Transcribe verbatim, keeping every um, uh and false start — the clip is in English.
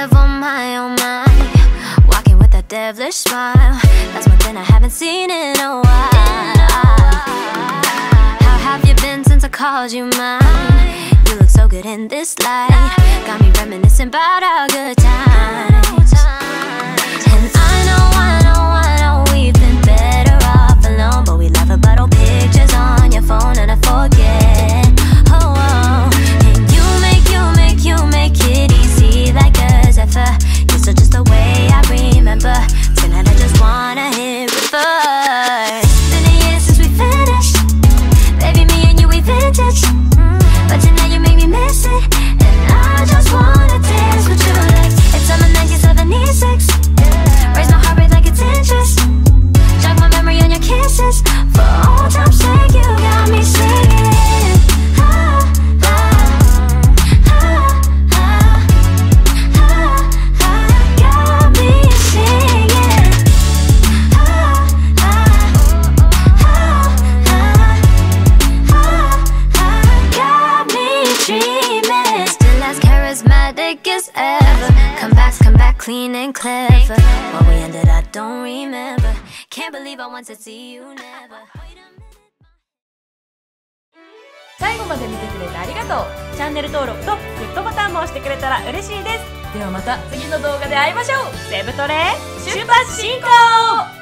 live on my own mind, walking with that devilish smile. That's one thing I haven't seen in a while. How have you been since I called you mine? You look so good in this light, got me reminiscing about our good times. And I know, I know, I know we've been better off alone, but we laugh about old pictures on your phone and I forget. Oh, oh. And you make, you make, you make it easy like a zephyr. You're still just the way I remember. Tonight I just wanna hit reverse. Been a year since we finished, baby, me and you, we vintage. But tonight you make me miss it, and I just wanna dance with you like it's summer nineteen seventy-six. Raise my heart rate like it's interest. Jog my memory on your kisses. For all time's sake, you got me singing. Ah, ah, ah, ah, ah, ah, got me singing. Ah, ah, ah, ah, ah, got me dreaming. Still as charismatic as ever. Come back, come back clean and clever. What we ended, I don't remember. Can't believe I want to see you never. 最後まで見てくれてありがとう。チャンネル登録とグッドボタンも押してくれたら嬉しいです。ではまた次の動画で会いましょう。セブトレ出発進行。